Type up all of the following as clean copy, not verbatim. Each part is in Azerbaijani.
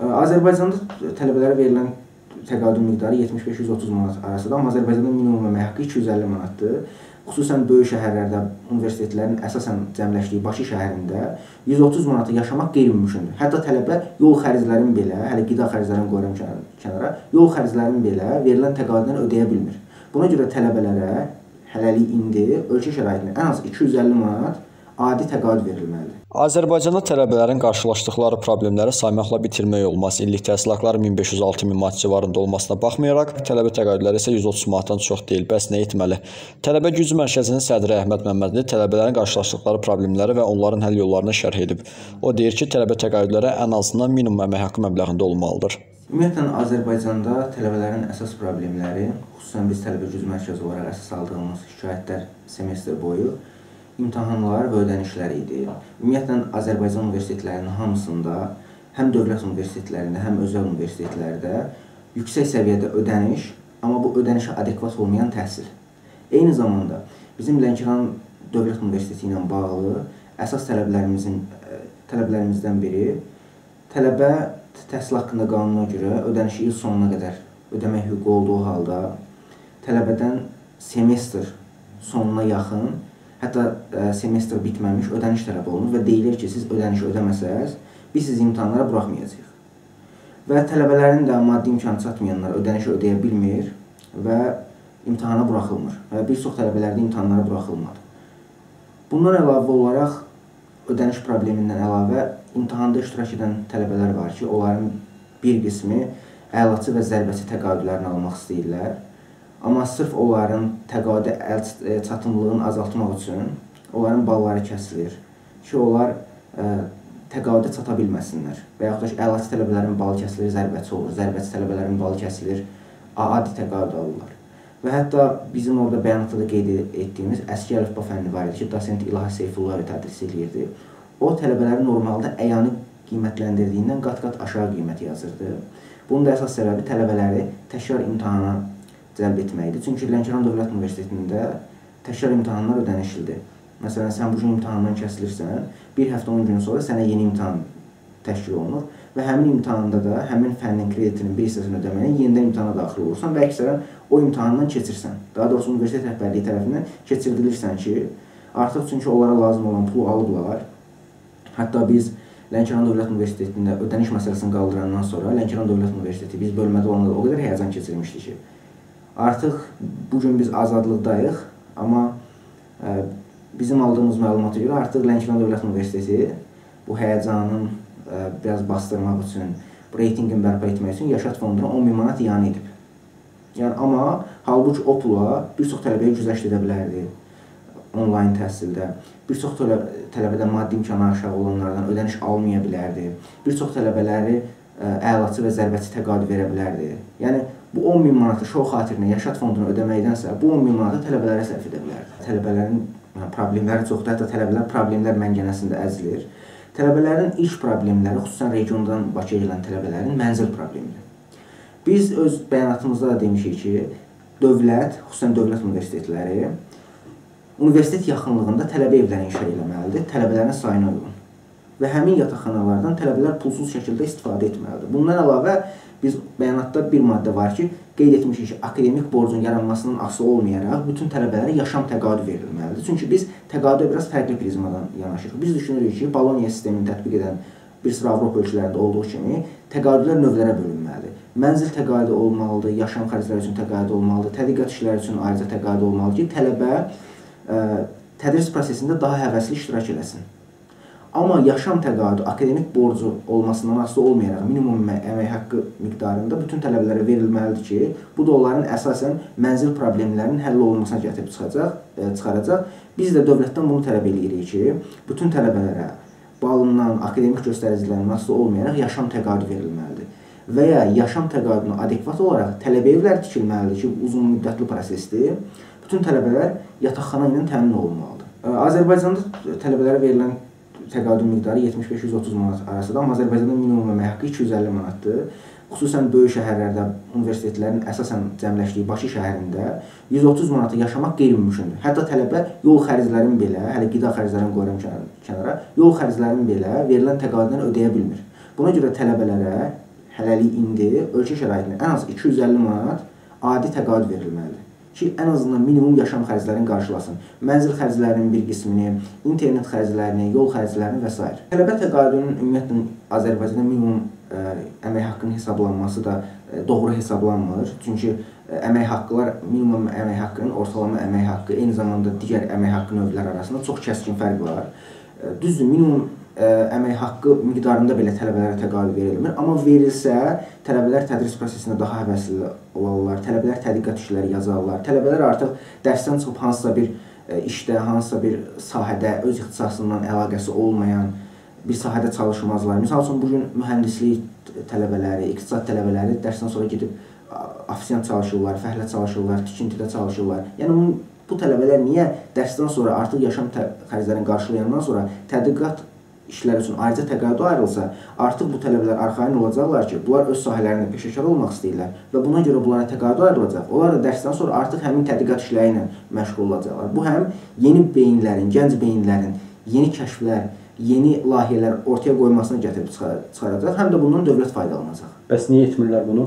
Azərbaycanda tələbələrə verilən təqaüdün miqdarı 75-130 manat arasıdır, amma Azərbaycanda minimum əmək haqqı 250 manatdır. Xüsusən böyük şəhərlərdə universitetlərin əsasən cəmləşdiyi Bakı şəhərində 130 manata yaşamaq qeyri-mümkündür. Hətta tələbə yol xərclərinin belə, hələ qida xərclərini qoyuram kənara, yol xərclərinin belə verilən təqaüddən ödəyə bilmir. Buna görə tələbələrə hələlik indi ölkə şəraitində ən az 250 manat adi təqaüd verilməlidir. Azərbaycanda tələbələrin qarşılaşdıqları problemləri saymaqla bitirmək olmaz. İllik təhsil haqları 1500-6000 manat civarında olmasına baxmayaraq, tələbə təqaüdləri isə 130 manatdan çox deyil. Bəs nə etməli? Tələbə Gücü Mərkəzinin sədri Əhməd Məmmədli tələbələrin qarşılaşdıqları problemləri və onların həll yollarını şərh edib. O deyir ki, tələbə təqaüdləri ən azından minimum əmək haqqı məbləğində olmalıdır. Ümumiyyətlə, Azərbaycanda tələbələrin əsas problemləri, xüsusən biz Tələbə Gücü Mərkəzi olaraq əsas aldığımız şikayətlər semestr boyu imtahanlar və ödənişlər idi. Ümumiyyətlə, Azərbaycan universitetlərinin hamısında, həm dövlət universitetlərində, həm özəl universitetlərdə yüksək səviyyədə ödəniş, amma bu ödənişə adekvat olmayan təhsil. Eyni zamanda, bizim Lənkəran Dövlət Universiteti ilə bağlı əsas tələblərimizdən biri tələbə təhsil haqqında qanuna görə ödənişi il sonuna qədər ödəmək hüququ olduğu halda tələbədən semestr sonuna yaxın, hətta semestr bitməmiş ödəniş tələb olunur və deyilir ki, siz ödənişi ödəməsəz, biz sizi imtahanlara buraxmayacağıq. Və tələbələrin də maddi imkanı çatmayanlar ödənişi ödəyə bilmir və imtahana buraxılmır. Və bir çox tələbələr də imtahanlara buraxılmadı. Bundan əlavə olaraq, ödəniş problemindən əlavə imtahanda iştirak edən tələbələr var ki, onların bir qismi əlaçı və zərbəçi təqaüdlərini almaq istəyirlər. Amma sırf onların təqaüdə çatımlılığını azaltmaq üçün onların balları kəsilir ki, onlar təqaüdə çata bilməsinlər. Və yaxud da ki, əlaçı tələbələrin balı kəsilir, zərbəçi olur. Zərbəçi tələbələrin balı kəsilir, adi təqaüd alırlar. Və hətta bizim orada bəyanatda da qeyd etdiyimiz əski əlifba fənni var idi ki, dosent İlahi Seyfullah tədris edirdi. O, tələbələri normalda əyani qiymətləndirdiyindən qat-qat aşağı qiymət yazırdı. Bunun da əsas səbəbi tələbələri təkrar imtahana cəlb etməkdir. Çünki Lənkəran Dövlət Universitetində təkrar imtahanlar ödənişlidir. Məsələn, sən bugün imtahandan kəsilirsən, bir həftə 10 gün sonra sənə yeni imtahan təşkil olunur və həmin imtahanda da həmin fənnin kreditinin bir hissəsini ödəməyən yenidən imtahana daxil olursan və əksərən o imtahandan keçirsən. Daha doğrusu universitet rəhbərliyi tərəfindən keçirdilirsən ki, artıq çünki onlara lazım olan pulu alıblar. Hətta biz Lənkəran Dövlət Universitetində ödəniş məsələsini qaldırandan sonra Lənkəran Dövlət Universiteti biz bölmədə olanda o qədər həyəcan keçirmişdi ki, artıq bugün biz azadlıqdayıq, amma bizim aldığımız məlumata görə artıq Lənkəran Dövlət Universiteti bu həyəcanın biraz bastırmaq üçün, bu reytingin bərpa etmək üçün Yaşat Fonduna 10.000 manat iyanə edib. Yəni, amma halbuki o pula bir çox tələbəyə güzəşt edə bilərdi onlayn təhsildə. Bir çox tələbədə maddi imkanı aşağı olanlardan ödəniş almaya bilərdi. Bir çox tələbələri əlaçı və zərbəçi təqaüd verə bilərdi. Yəni, bu 10.000 manatı şou xatirinə Yaşat Fonduna ödəməkdənsə, bu 10.000 manatı tələbələrə sərf edə bilərdi. Tələbələrin problemləri çoxdur, hətta tələbələr problemlər məngənəsində əzilir. Tələbələrin ilk problemləri, xüsusən regiondan Bakıya gələn tələbələrin mənzil problemidir. Biz öz bəyanatımızda da demişik ki, dövlət, xüsusən dövlət universitetləri, universitet yaxınlığında tələbə evləri inşa eləməlidir, tələbələrin sayına uyğun. Və həmin yataqxanalardan tələbələr pulsuz şəkildə istifadə etməlidir. Bundan əlavə, biz bəyanatda bir maddə var ki, qeyd etmişik ki, akademik borcun yaranmasından asılı olmayaraq bütün tələbələrə yaşam təqaüdü verilməlidir. Çünki biz təqaüdə biraz fərqli prizmadan yanaşırıq. Biz düşünürük ki, Bologna sistemini tətbiq edən bir sıra Avropa ölkələrində olduğu kimi təqaüdlər növlərə bölünməlidir. Mənzil təqaüdü olmalıdır, yaşam xərcləri üçün təqaüdü olmalıdır, tədqiqat işləri üçün ayrıca təqaüdü olmalıdır ki, tələbə tədris prosesində daha həvəsli iştirak eləsin. Amma yaşam təqaüdü, akademik borcu olmasından asılı olmayaraq minimum əmək haqqı miqdarında bütün tələbələrə verilməlidir ki, bu da onların əsasən mənzil problemlərinin həll olunmasına gətirib çıxaracaq. Biz də dövlətdən bunu tələb edirik ki, bütün tələbələrə balından, akademik göstəricilərindən asılı olmayaraq yaşam təqaüdü verilməlidir. Və ya yaşam təqaüdünə adekvat olaraq tələbə evləri tikilməlidir ki, uzun müddətli prosesdir. Bütün tələbələr yataqxana ilə təmin olunmalıdır. Azərbaycanda tələbələrə verilən təqaüdün miqdarı 75-130 manat arasıdır, amma Azərbaycanda minimum əmək haqqı 250 manatdır. Xüsusən böyük şəhərlərdə universitetlərin əsasən cəmləşdiyi Bakı şəhərində 130 manata yaşamaq qeyri-mümkündür. Hətta tələbə yol xərclərinin belə, hələ qida xərclərini qoyuram kənara, yol xərclərinin belə verilən təqaüddən ödəyə bilmir. Buna görə tələbələrə hələlik indi ölkə şəraitində ən az 250 manat adi təqaüd verilməlidir ki, ən azından minimum yaşam xərclərini qarşılasın. Mənzil xərclərinin bir qismini, internet xərclərini, yol xərclərini və s. Tələbə təqaüdünün ümumiyyətlə Azərbaycanda minimum əmək haqqının hesablanması da doğru hesablanmır. Çünki əmək haqqılar, minimum əmək haqqının ortalama əmək haqqı, eyni zamanda digər əmək haqqı növləri arasında çox kəskin fərq var. Düzdür, minimum əmək haqqı miqdarında belə tələbələrə təqaüd verilmir. Amma verilsə, tələbələr tədris prosesində daha həvəsli olarlar, tələbələr tədqiqat işləri yazarlar, tələbələr artıq dərsdən çıxıb hansısa bir işdə, hansısa bir sahədə öz ixtisasından əlaqəsi olmayan bir sahədə çalışmazlar. Misal üçün, bugün mühəndislik tələbələri, iqtisad tələbələri dərsdən sonra gedib ofisiyant çalışırlar, fəhlə çalışırlar, tikintidə çalışırlar. Yəni, bu tələbələr niyə dərsdən sonra artıq yaşam xərclərini qarşılayandan sonra tədqiqat işləri üçün ayrıca təqaüd ayrılsa, artıq bu tələbələr arxayın olacaqlar ki, bunlar öz sahələrində peşəkar olmaq istəyirlər və buna görə bunlara təqaüd ayrılacaq. Onlar da dərsdən sonra artıq həmin tədqiqat işləri ilə məşğul olacaqlar. Bu həm yeni beyinlərin, gənc beyinlərin yeni kəşflər, yeni layihələr ortaya qoymasına gətirib çıxaracaq, həm də bundan dövlət faydalanacaq. Bəs niyə etmirlər bunu?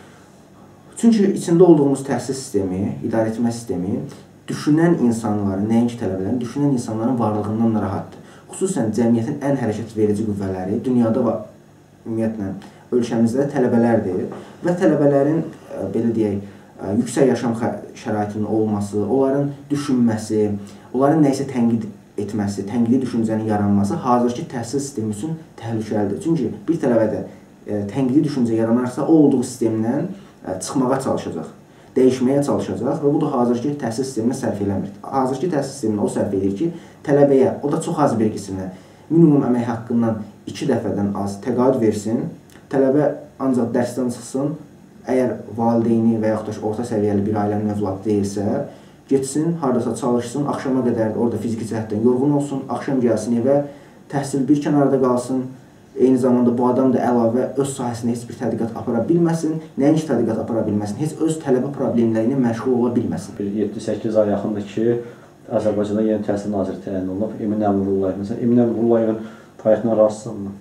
Çünki içində olduğumuz təhsil sistemi, idarəetmə sistemi düşünən insanların, nəinki tələbələrin, düşünən insanların varlığından narahatdır. Xüsusən cəmiyyətin ən hərəkət verici qüvvələri dünyada və ümumiyyətlə ölkəmizdə tələbələrdir və tələbələrin, belə deyək, yüksək yaşam şəraitinin olması, onların düşünməsi, onların nəyisə tənqid etməsi, tənqidi düşüncənin yaranması hazırki təhsil sistemi üçün təhlükəlidir. Çünki bir tələbədə tənqidi düşüncə yaranarsa, o olduğu sistemdən çıxmağa çalışacaq, dəyişməyə çalışacaq və bu da hazırki təhsil sisteminə sərf eləmir. Hazırki təhsil sisteminə o sərf edir ki, tələbəyə, o da çox az bir qisminə, minimum əmək haqqından 2 dəfədən az təqaüd versin, tələbə ancaq dərsdən çıxsın, əgər valideyni və yaxud da orta səviyyəli bir ailənin övladı deyilsə, getsin, haradasa çalışsın, axşama qədər orada fiziki cəhətdən yorğun olsun, axşam gəlsin evə, təhsil bir kənarda qalsın, eyni zamanda bu adam da əlavə öz sahəsində heç bir tədqiqat apara bilməsin, nəinki tədqiqat apara bilməsin, heç öz tələbə problemləri ilə məşğul ola bilməsin. 7-8 ay yaxındır ki, Azərbaycanda yeni təhsil naziri təyin olunub, Emin Əmrullayev. Məsələn, Emin Əmrullayevin fəaliyyətindən razısınızmı?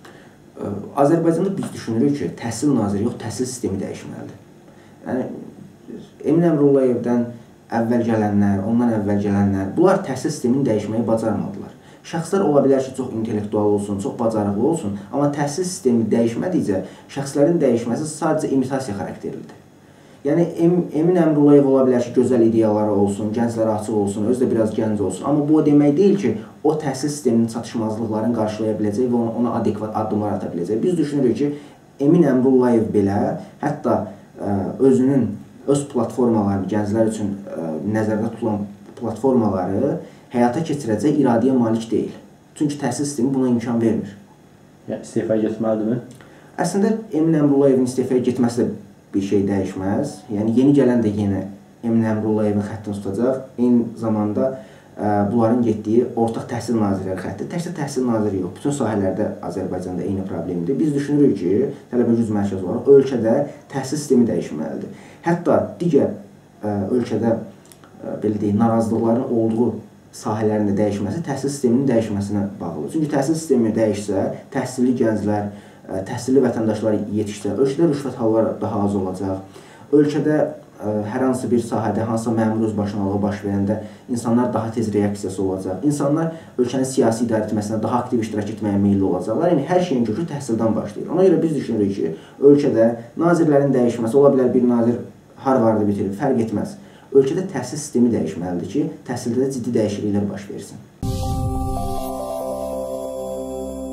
Azərbaycanda biz düşünürük ki, təhsil naziri yox, təhsil sistemi dəyişməlidir. Yəni, Emin Əmrullayevdən əvvəl gələnlər, ondan əvvəl gələnlər, bunlar təhsil sistemini dəyişməyi bacarmadılar. Şəxslər ola bilər ki, çox intellektual olsun, çox bacarıqlı olsun, amma təhsil sistemi dəyişmədikcə şəxslərin dəyişməsi sadəcə imitasiya xarakterlidir. Yəni, Emin Əmrullayev ola bilər ki, gözəl ideyaları olsun, gənclərə açıq olsun, özü də biraz gənc olsun, amma bu o demək deyil ki, o təhsil sisteminin çatışmazlıqlarını qarşılaya biləcək və ona adekvat addımlar ata biləcək. Biz düşünürük ki, Emin Əmrullayev belə, hətta özünün öz platformalarını, gənclər üçün nəzərdə tutulan platformaları həyata keçirəcək iradəyə malik deyil. Çünki təhsil sistemi buna imkan vermir. Yəni, istefaya getməlidirmi? Əslində, Emin Əmrullayevin istefaya getməsi də bir şey dəyişməz. Yəni, yeni gələn də yenə Emin Əmrullayevin xəttini tutacaq. Eyni zamanda bunların getdiyi ortaq təhsil nazirləri xətti. Təkcə təhsil naziri yox, bütün sahələrdə Azərbaycanda eyni problemdir. Biz düşünürük ki, tələbə güc mərkəzi olaraq ölkədə təhsil sistemi dəyişməlidir. Hətta digər ölkədə belə deyək, narazılıqların olduğu sahələrin də dəyişməsi təhsil sisteminin dəyişməsinə bağlıdır. Çünki təhsil sistemi dəyişsə, təhsilli gənclər, təhsilli vətəndaşlar yetişsə, ölkədə rüşvət halları daha az olacaq. Ölkədə hər hansı bir sahədə, hansısa məmur özbaşınalığı baş verəndə insanlar daha tez reaksiyası olacaq. İnsanlar ölkənin siyasi idarə etməsində daha aktiv iştirak etməyə meyilli olacaqlar. Yəni, hər şeyin kökü təhsildən başlayır. Ona görə biz düşünürük ki, ölkədə nazirlərin dəyişməsi, ola bilər bir nazir Harvardı bitirib, fərq etməz. Ölkədə təhsil sistemi dəyişməlidir ki, təhsildə də ciddi dəyişikliklər baş versin.